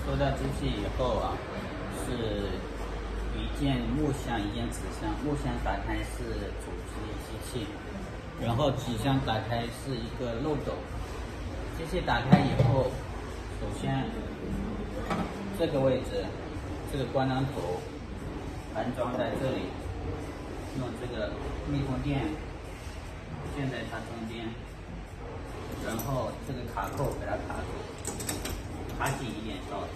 收到机器以后啊，是一件木箱，一件纸箱。木箱打开是主机器，然后纸箱打开是一个漏斗。机器打开以后，首先这个位置，这个关张头安装在这里，用这个密封垫建在它中间，然后这个卡扣给它卡住，卡紧一点到。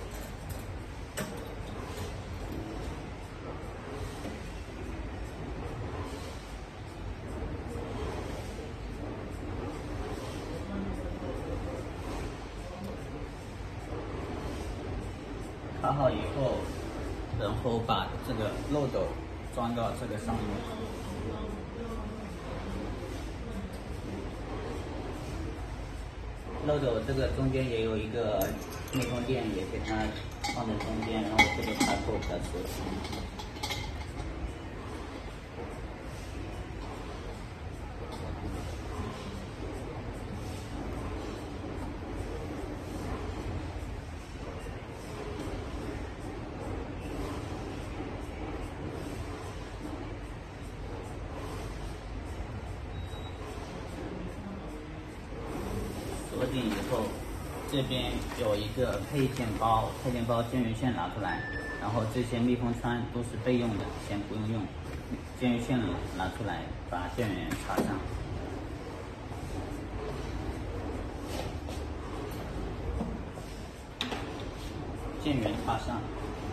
卡好以后，然后把这个漏斗装到这个上面。漏斗这个中间也有一个密封垫，也给它放在中间，然后这个卡扣给它锁紧。锁紧以后，这边有一个配件包，电源线拿出来，然后这些密封圈都是备用的，先不用用。电源线拿出来，把电源插上。电源插上。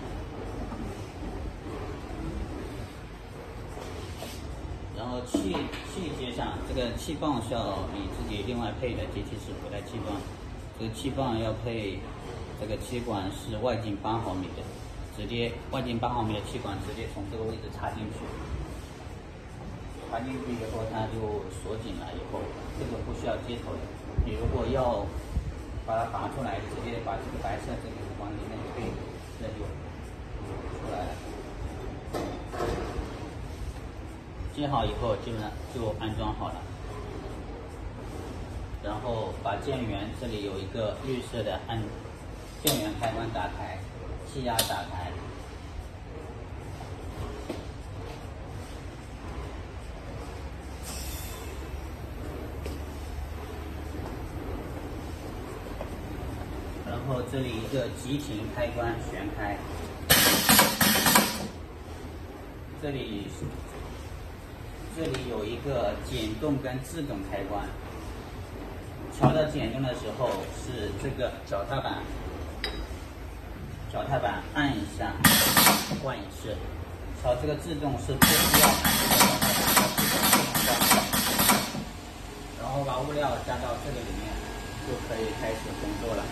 然后气接上，这个气泵是要你自己另外配的，机器是不带气泵。这个气泵要配，这个气管是外径8毫米的，直接外径8毫米的气管直接从这个位置插进去。插进去以后，它就锁紧了。以后这个不需要接头的，你如果要把它拔出来，直接把这个白色这个往里面推，这就出来了。接好以后就安装好了，然后把电源这里有一个绿色的电源开关打开，气压打开，然后这里一个急停开关旋开，这里有一个减动跟自动开关，调到减动的时候是这个脚踏板按一下换一次，调这个自动是不需要按这个脚踏板，然后把物料加到这个里面，就可以开始工作了。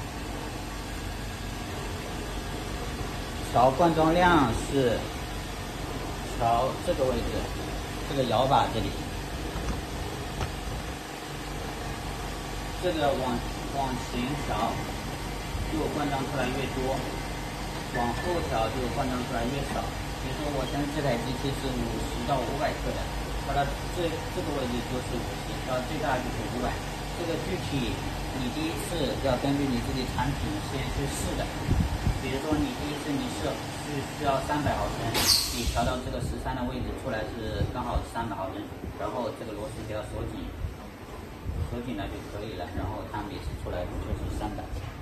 调灌装量是调这个位置。这个摇把这里，这个往前调，就灌装出来越多；往后调就灌装出来越少。比如说，我现在这台机器是50到500克的，它的这个位置就是50，到最大就是500。这个具体你第一次要根据你自己产品先去试的。比如说你第一次你是需要300毫升，你调到这个13的位置出来是刚好300毫升，然后这个螺丝给它锁紧了就可以了，然后它每次出来就是300。